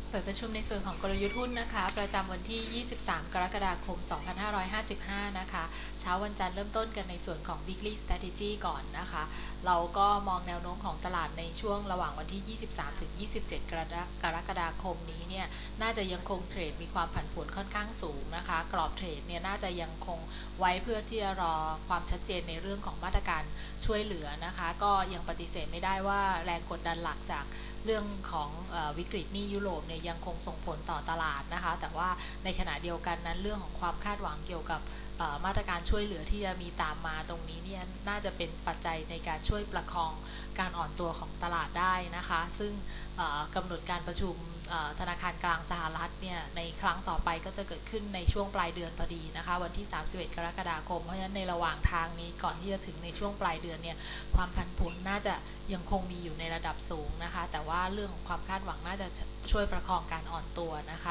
เปิดประชุมในส่วนของกลยุทธ์หุ้นนะคะประจำวันที่ 23 กรกฎาคม 2555 นะคะเช้าวันจันทร์เริ่มต้นกันในส่วนของ Weekly Strategy ก่อนนะคะเราก็มองแนวโน้มของตลาดในช่วงระหว่างวันที่ 23 ถึง 27 กรกฎาคมนี้เนี่ยน่าจะยังคงเทรดมีความผันผวนค่อนข้างสูงนะคะกรอบเทรดเนี่ยน่าจะยังคงไว้เพื่อที่จะรอความชัดเจนในเรื่องของมาตรการช่วยเหลือนะคะก็ยังปฏิเสธไม่ได้ว่าแรงกดดันหลักจากเรื่องของวิกฤตหนี้ยุโรปเนี่ยยังคงส่งผลต่อตลาดนะคะแต่ว่าในขณะเดียวกันนั้นเรื่องของความคาดหวังเกี่ยวกับมาตรการช่วยเหลือที่จะมีตามมาตรงนี้เนี่ยน่าจะเป็นปัจจัยในการช่วยประคองการอ่อนตัวของตลาดได้นะคะซึ่งกำหนดการประชุมธนาคารกลางสหรัฐเนี่ยในครั้งต่อไปก็จะเกิดขึ้นในช่วงปลายเดือนพอดีนะคะวันที่ 31 กรกฎาคมเพราะฉะนั้นในระหว่างทางนี้ก่อนที่จะถึงในช่วงปลายเดือนเนี่ยความผันผวนน่าจะยังคงมีอยู่ในระดับสูงนะคะแต่ว่าเรื่องของความคาดหวังน่าจะช่วยประคองการอ่อนตัวนะคะ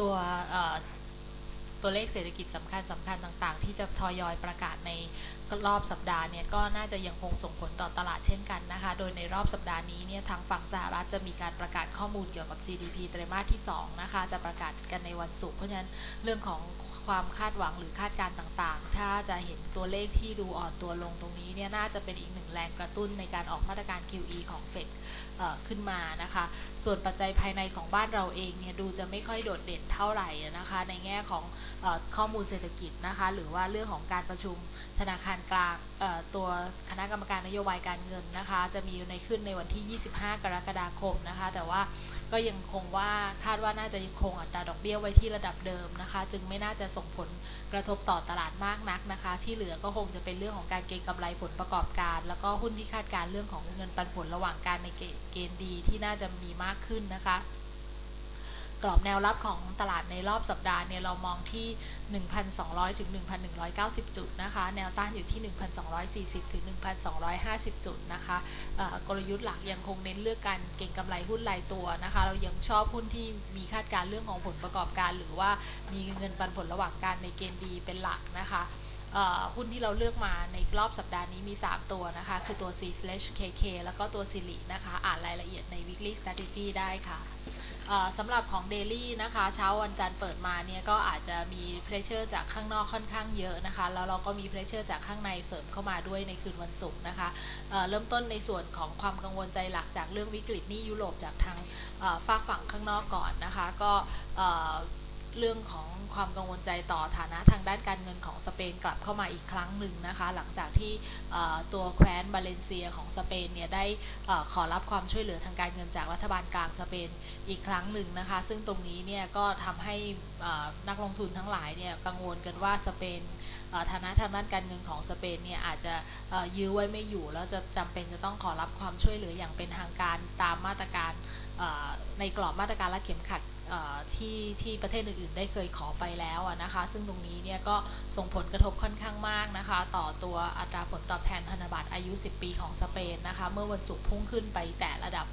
ตัวเลขเศรษฐกิจสำคัญต่างๆที่จะทยอยประกาศในรอบสัปดาห์เนี่ยก็น่าจะยังคงส่งผลต่อตลาดเช่นกันนะคะโดยในรอบสัปดาห์นี้เนี่ยทางฝั่งสหรัฐจะมีการประกาศข้อมูลเกี่ยวกับ GDP ไตรมาสที่2นะคะจะประกาศกันในวันศุกร์เพราะฉะนั้นเรื่องของความคาดหวังหรือคาดการณ์ต่างๆถ้าจะเห็นตัวเลขที่ดูอ่อนตัวลงตรงนี้เนี่ยน่าจะเป็นอีกหนึ่งแรงกระตุ้นในการออกมาตรการ QE ของเฟดขึ้นมานะคะส่วนปัจจัยภายในของบ้านเราเองเนี่ยดูจะไม่ค่อยโดดเด่นเท่าไหร่นะคะในแง่ของข้อมูลเศรษฐกิจนะคะหรือว่าเรื่องของการประชุมธนาคารกลางตัวคณะกรรมการนโยบายการเงินนะคะจะมีในขึ้นในวันที่ 25 กรกฎาคมนะคะแต่ว่าก็ยังคงว่าคาดว่าน่าจะคงอัตราดอกเบี้ยไว้ที่ระดับเดิมนะคะจึงไม่น่าจะส่งผลกระทบต่อตลาดมากนักนะคะที่เหลือก็คงจะเป็นเรื่องของการเก็งกำไรผลประกอบการแล้วก็หุ้นที่คาดการเรื่องของเงินปันผลระหว่างการในเกณฑ์ดีที่น่าจะมีมากขึ้นนะคะกรอบแนวรับของตลาดในรอบสัปดาห์เนี่ยเรามองที่ 1,200 ถึง 1,190 จุดนะคะแนวต้านอยู่ที่ 1,240 ถึง 1,250 จุดนะคะกลยุทธ์หลักยังคงเน้นเลือกการเก็งกำไรหุ้นรายตัวนะคะเรายังชอบหุ้นที่มีคาดการเรื่องของผลประกอบการหรือว่ามีเงินปันผลระหว่างการในเกณฑ์ดีเป็นหลักนะคะหุ้นที่เราเลือกมาในรอบสัปดาห์นี้มี3ตัวนะคะคือตัว C-Flash KK แล้วก็ตัว Sili นะคะอ่านรายละเอียดใน Weekly Strategy ได้ค่ะสำหรับของ Daily นะคะเช้าวันจันทร์เปิดมาเนี่ยก็อาจจะมีเพรสเชอร์จากข้างนอกค่อนข้างเยอะนะคะแล้วเราก็มีเพรสเชอร์จากข้างในเสริมเข้ามาด้วยในคืนวันศุกร์นะคะเริ่มต้นในส่วนของความกังวลใจหลักจากเรื่องวิกฤตหนี้ยุโรปจากทางฝากฝั่งข้างนอกก่อนนะคะก็เรื่องของความกังวลใจต่อฐานะทางด้านการเงินของสเปนกลับเข้ามาอีกครั้งหนึ่งนะคะหลังจากที่ตัวแคว้นบาเลนเซียของสเปนเนี่ยได้ขอรับความช่วยเหลือทางการเงินจากรัฐบาลกลางสเปนอีกครั้งหนึ่งนะคะซึ่งตรงนี้เนี่ยก็ทำให้นักลงทุนทั้งหลายเนี่ยกังวลกันว่าสเปนฐานะทางด้านการเงินของสเปนเนี่ยอาจจะยื้อไว้ไม่อยู่แล้วจะจำเป็นจะต้องขอรับความช่วยเหลืออย่างเป็นทางการตามมาตรการในกรอบมาตรการและเข็มขัดที่ประเทศอื่นๆได้เคยขอไปแล้วนะคะซึ่งตรงนี้เนี่ยก็ส่งผลกระทบค่อนข้างมากนะคะต่อตัวอัตราผลตอบแทนพันธบัตรอายุ10ปีของสเปนนะคะเมื่อวันศุกร์พุ่งขึ้นไปแต่ระดับ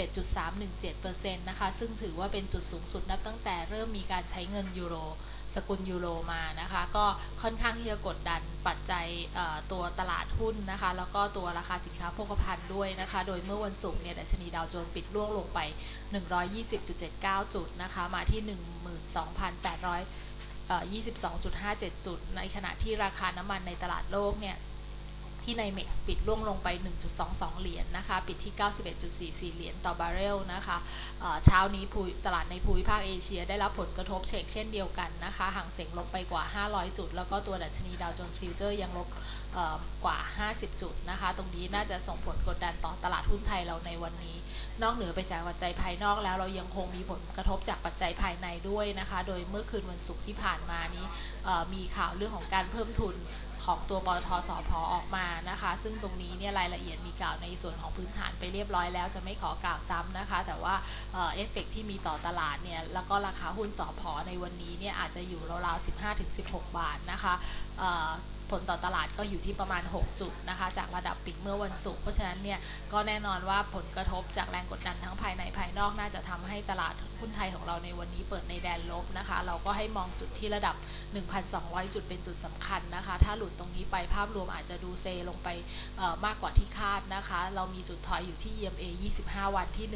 7.317% นะคะซึ่งถือว่าเป็นจุดสูงสุดนับตั้งแต่เริ่มมีการใช้เงินยูโรสกุลยูโรมานะคะก็ค่อนข้างที่จะกดดันปัจจัยตัวตลาดหุ้นนะคะแล้วก็ตัวราคาสินค้าโภคภัณฑ์ด้วยนะคะโดยเมื่อวันศุกร์เนี่ยดัชนีดาวโจนส์ปิดร่วงลงไป 120.79 จุดนะคะมาที่ 12,822.57 จุดในขณะที่ราคาน้ำมันในตลาดโลกเนี่ยที่ในเม็กซ์ปิดร่วงลงไป 1.22 เหรียญ นะคะปิดที่ 91.44 เหรียญต่อบาร์เรลนะคะเช้านี้ตลาดในภูมิภาคเอเชียได้รับผลกระทบเช่นเดียวกันนะคะห่างเสียงลบไปกว่า500จุดแล้วก็ตัวดัชนีดาวโจนส์ฟิวเจอร์ยังลบกว่า50จุดนะคะตรงนี้น่าจะส่งผลกดดันต่อตลาดหุ้นไทยเราในวันนี้นอกเหนือไปจากปัจจัยภายนอกแล้วเรายังคงมีผลกระทบจากปัจจัยภายในด้วยนะคะโดยเมื่อคืนวันศุกร์ที่ผ่านมานี้มีข่าวเรื่องของการเพิ่มทุนของตัวปตท.สผ.ออกมานะคะซึ่งตรงนี้เนี่ยรายละเอียดมีกล่าวในส่วนของพื้นฐานไปเรียบร้อยแล้วจะไม่ขอกล่าวซ้ำนะคะแต่ว่าเอฟเฟกที่มีต่อตลาดเนี่ยแล้วก็ราคาหุ้นสผ.ในวันนี้เนี่ยอาจจะอยู่ราวๆ 15-16 บาทนะคะผลต่อตลาดก็อยู่ที่ประมาณ6จุดนะคะจากระดับปิดเมื่อวันศุกร์เพราะฉะนั้นเนี่ยก็แน่นอนว่าผลกระทบจากแรงกดดันทั้งภายในภายนอกน่าจะทำให้ตลาดหุ้นไทยของเราในวันนี้เปิดในแดนลบนะคะเราก็ให้มองจุดที่ระดับ 1,200 จุดเป็นจุดสำคัญนะคะถ้าหลุดตรงนี้ไปภาพรวมอาจจะดูเซลงไปมากกว่าที่คาดนะคะเรามีจุดถอยอยู่ที่ EMA 25 วันที่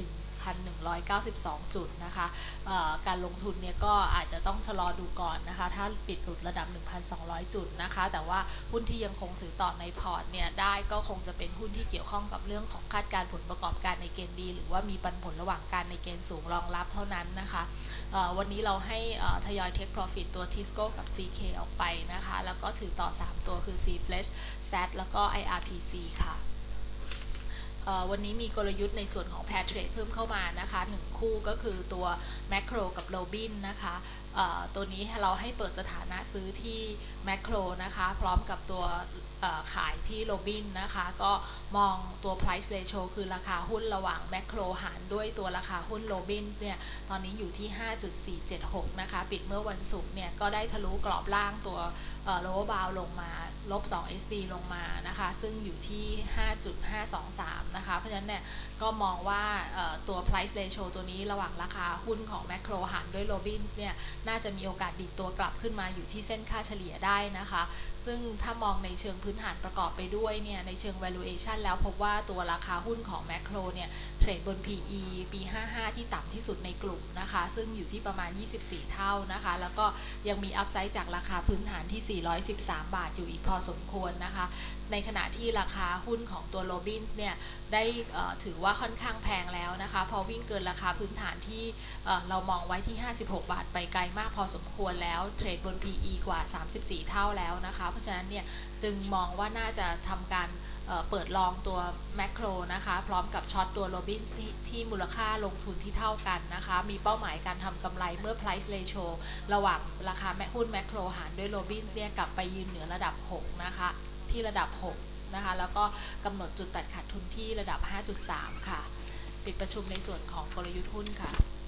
1,192 จุดนะคะการลงทุนเนี่ยก็อาจจะต้องชะลอดูก่อนนะคะถ้าปิดหลุดระดับ 1,200 จุดนะคะแต่ว่าหุ้นที่ยังคงถือต่อในพอร์ตเนี่ยได้ก็คงจะเป็นหุ้นที่เกี่ยวข้องกับเรื่องของคาดการณ์ผลประกอบการในเกณฑ์ดีหรือว่ามีปันผลระหว่างการในเกณฑ์สูงรองรับเท่านั้นนะคะวันนี้เราให้ทยอย Take Profit ตัว Tisco กับ CK ออกไปนะคะแล้วก็ถือต่อ3ตัวคือ C-Flash SAT แล้วก็ IRPC ค่ะวันนี้มีกลยุทธ์ในส่วนของ Pair Trade เพิ่มเข้ามานะคะ1คู่ก็คือตัว Macro กับ Robin นะคะตัวนี้เราให้เปิดสถานะซื้อที่ Macro นะคะพร้อมกับตัวขายที่ Robin นะคะก็มองตัว Price Ratio คือราคาหุ้นระหว่าง Macro หารด้วยตัวราคาหุ้น Robin เนี่ยตอนนี้อยู่ที่ 5.476 นะคะปิดเมื่อวันศุกร์เนี่ยก็ได้ทะลุกรอบล่างตัวlower bound ลงมาลบ2 SD ลงมานะคะซึ่งอยู่ที่ 5.523 นะคะเพราะฉะนั้นเนี่ยก็มองว่าตัว price ratio ตัวนี้ระหว่างราคาหุ้นของ Macro หารด้วย Robins เนี่ยน่าจะมีโอกาสดิดตัวกลับขึ้นมาอยู่ที่เส้นค่าเฉลี่ยได้นะคะซึ่งถ้ามองในเชิงพื้นฐานประกอบไปด้วยเนี่ยในเชิง valuation แล้วพบว่าตัวราคาหุ้นของ Macro เนี่ยเทรดบน PE ปี 55 ที่ต่ำที่สุดในกลุ่มนะคะซึ่งอยู่ที่ประมาณ24เท่านะคะแล้วก็ยังมี upside จากราคาพื้นฐานที่413 บาทอยู่อีกพอสมควรนะคะในขณะที่ราคาหุ้นของตัว Robins เนี่ยได้ถือว่าค่อนข้างแพงแล้วนะคะพอวิ่งเกินราคาพื้นฐานที่เรามองไว้ที่56 บาทไปไกลมากพอสมควรแล้วเทรดบน PE กว่า34เท่าแล้วนะคะเพราะฉะนั้นเนี่ยจึงมองว่าน่าจะทำการเปิดลองตัว Macro นะคะพร้อมกับช็อตตัว Robins ที่มูลค่าลงทุนที่เท่ากันนะคะมีเป้าหมายการทำกำไรเมื่อ price ratio ระหว่างราคาหุ้น Macro หารด้วย Robins เนี่ยกลับไปยืนเหนือระดับ6นะคะที่ระดับ6นะคะแล้วก็กำหนดจุดตัดขาดทุนที่ระดับ 5.3 ค่ะปิดประชุมในส่วนของกลยุทธ์หุ้นค่ะ